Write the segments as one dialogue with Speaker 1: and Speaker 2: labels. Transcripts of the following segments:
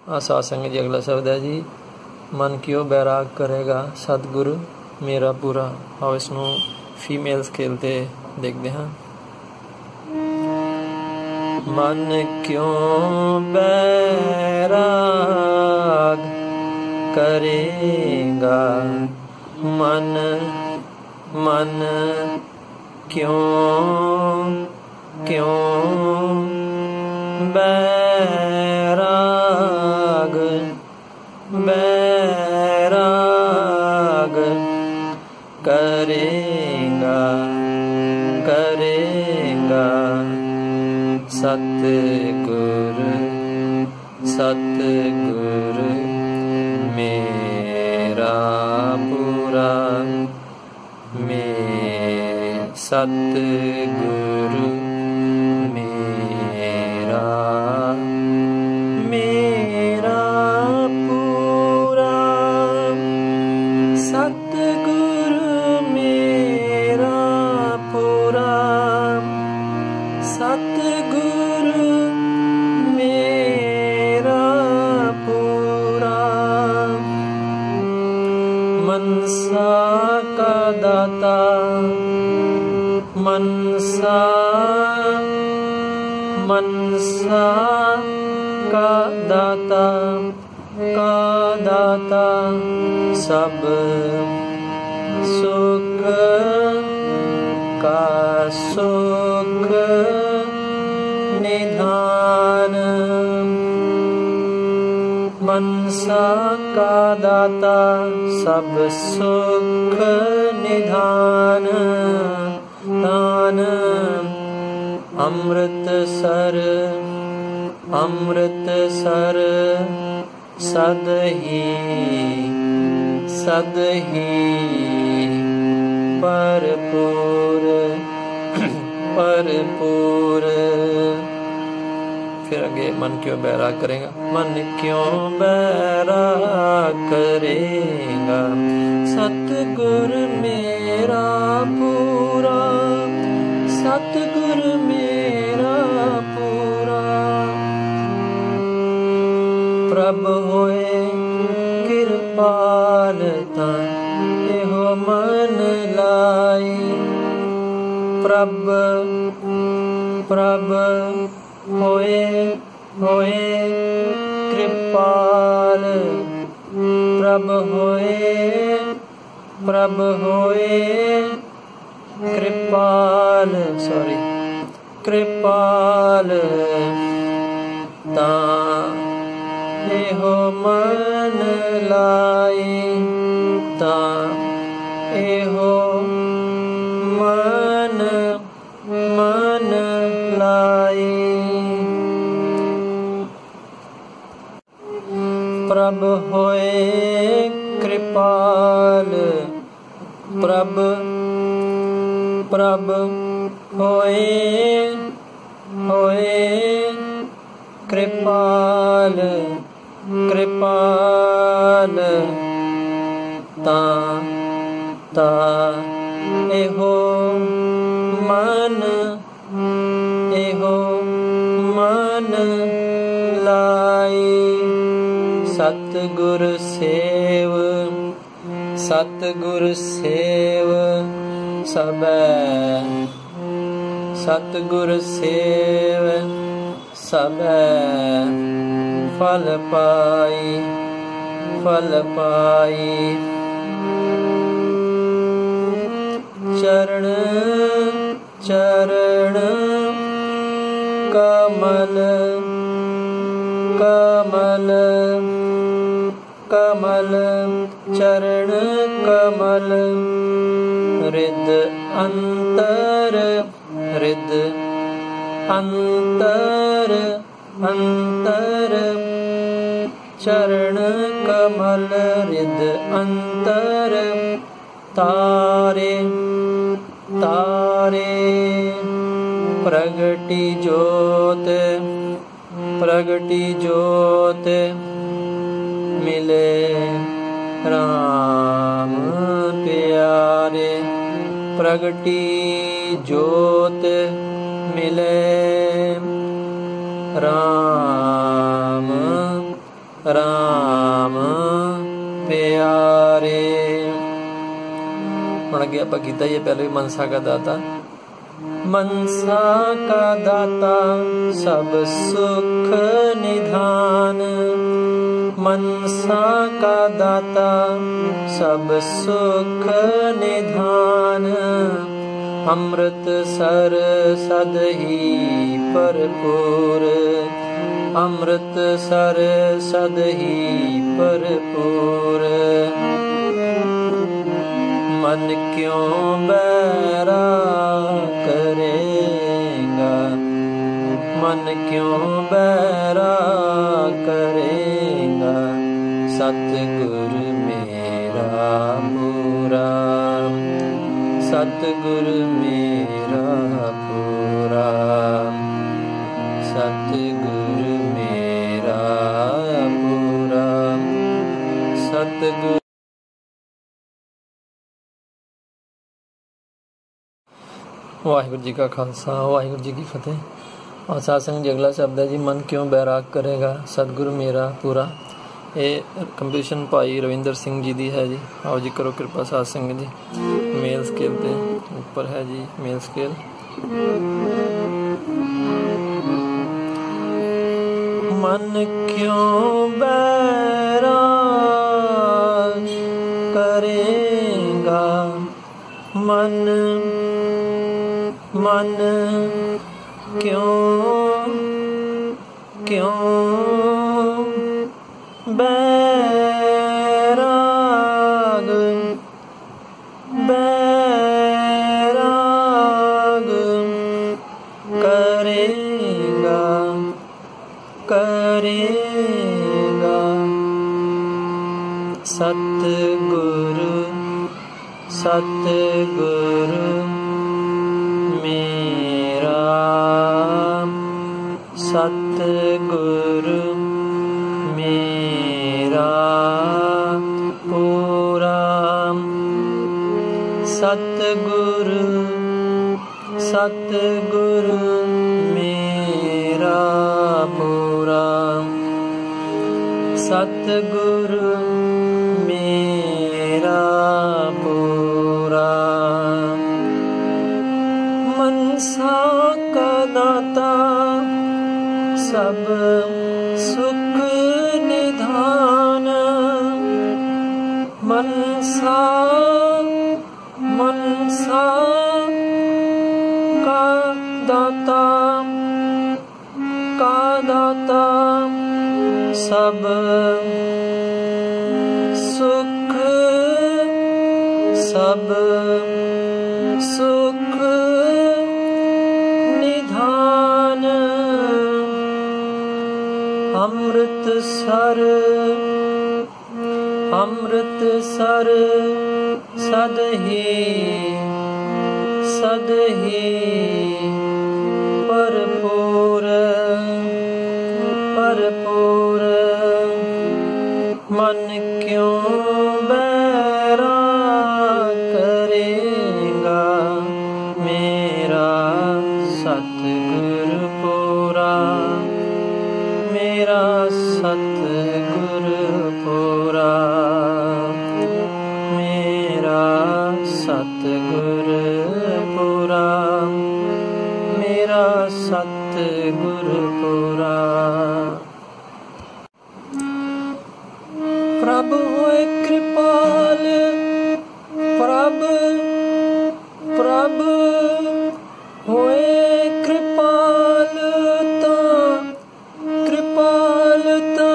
Speaker 1: साध संगत जी अगला शब्द है जी, मन क्यों बैराग करेगा सतगुरु मेरा पूरा। आओ इसनों फीमेल्स खेलते देखते हैं। मन क्यों बैराग करेगा, मन मन क्यों बैराग बैराग करेगा सतगुरु मेरा पूरा, सतगुरु मेरा पूरा, सतगुरु मेरा पूरा, सतगुरु मेरा पूरा। मनसा का दाता, मनसा का दाता सब सुख का सुख निधान। मनसा का दाता सब सुख निधान, दान अमृतसर सदही भरपूर। फिर आगे मन क्यों बैराग करेगा, मन क्यों बैराग करेगा सतगुरु मेरा पूरा, सतगुरु मेरा पूरा। प्रभ होए कृपाल एहो मन लाई, प्रभ होए कृपाल, प्रभ होए कृपाल, कृपाल ता एहो मन लाई, ता एहो मन लाई। प्रभ होए कृपाल, प्रभ होए कृपाल, कृपाल ता एहो मन लाई। सतगुरु सेव सबै, सतगुरु सेव सबै फल पाई। चरण कमल चरण कमल, हृद अंतर चरण कमल हृद अंतर। तारे प्रगटी ज्योत मिले राम प्यारे, प्रगटी ज्योत मिले राम ਹੁਣ ਅੱਗੇ ਆਪਾਂ ਕੀਤਾ ਹੀ पहले भी मनसा का दाता। मनसा का दाता सब सुख निधान, मनसा का दाता सब सुख निधान। अमृत सर सद ही भरपूर, अमृत सर सद ही भरपूर। मन क्यों बैरा करेगा, मन क्यों बैरा करेगा, सतगुरु मेरा पूरा, सतगुरु मेरा पूरा, सतगुरु मेरा पूरा, सतगुरु। वाहिगुरू जी का खालसा, वाहिगुरू जी की फतेह। और सत्संग जी अगला शब्द है जी, मन क्यों बैराग करेगा, सतगुरु मेरा पूरा। ये कंपोजिशन भाई रविंदर सिंह जी दी है जी। आओ जी करो कृपा सत्संग जी। मेल स्केल पे ऊपर है जी मेल स्केल। मन क्यों बैराग करेगा, मन मन क्यों क्यों बैराग बैराग करेगा करेगा, सतगुरु सतगुरु मेरा, सतगुरु मेरा पूरा, सतगुरु सतगुरु मेरा पूरा, सतगुरु मेरा पूरा। मनसा का दाता सब सुख निधान, मनसा मनसा का दाता सब सुख सब सुख निधान। अमृत सर सद ही भरपूर भरपूर। मन क्यों बैरा करेगा मेरा सतगुरु पूरा, मेरा सतगुरु पूरा, मेरा सतगुरु पूरा, मेरा सतगुरु पूरा। प्रभु होए कृपाल, प्रभु प्रभु होए कृपालता कृपालता,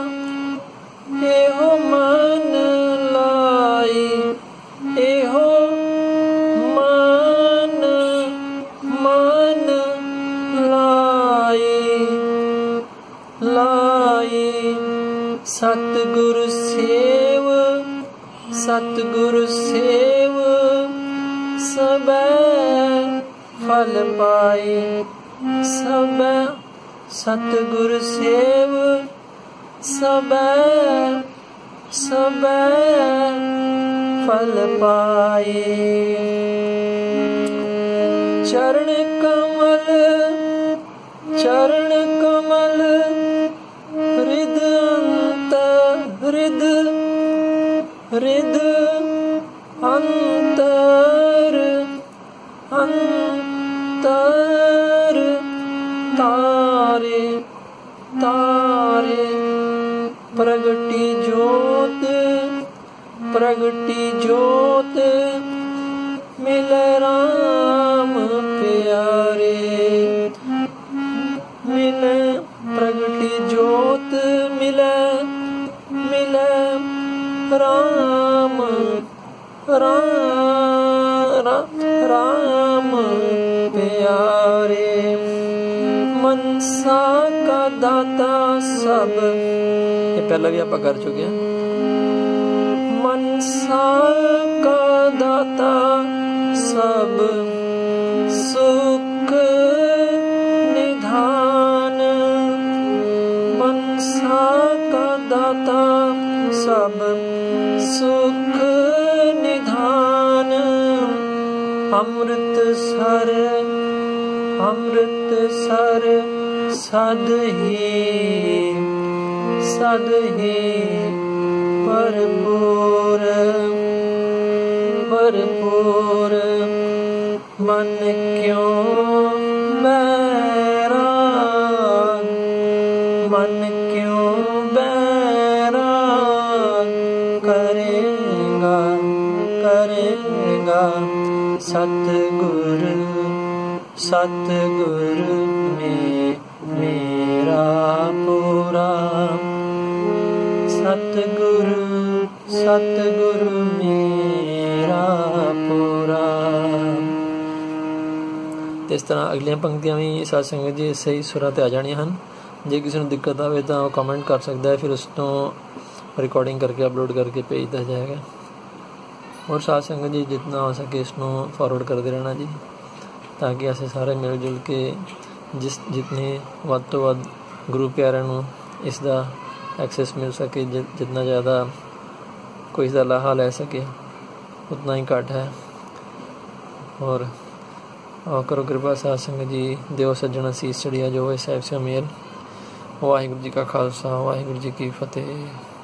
Speaker 1: एहो मन लाई एहो मन मन लाई लाई। सतगुरु सेव सबै फल पाए, सबै सतगुरु सेव सबै फल पाए। चरण कमल हृद अंत अंतर तारे तारे प्रगटी ज्योत मिले राम प्यारे मिले प्रगटी ज्योत मिले मिले राम राम प्यारे मनसा का दाता सब, ये पहला भी आप कर चुके हैं। मनसा का दाता सब सुख निधान, मनसा का दाता सब सुख निधान। अमृत सर सद ही भरपूर मन क्यों बैराग करेगा सतगुरु में मेरा पूरा, सतगुरु मेरा पूरा। इस तरह अगलियां पंक्तियां भी साध संगत जी सही सुरां ते आ जाणियां हन। जे किसी को दिक्कत आवे तो कमेंट कर सकता है, फिर उसको रिकॉर्डिंग करके अपलोड करके भेज दिया जाएगा। और साध संगत जी जितना हो सके इसको फॉरवर्ड करते रहना जी, ताकि असीं सारे मिल जुल के जितने वध तो वध गुरु प्यारिਆਂ ਨੂੰ ਇਸ ਦਾ एक्सेस मिल सके, जितना ज़्यादा कोई इसका लाहा ले सके उतना ही घट है। और करो कृपा साध संगत जी, देव सज्जन असीस चढ़िया जो है साहिब से मेल। वाहिगुरू जी का खालसा, वाहिगुरू जी की फतेह।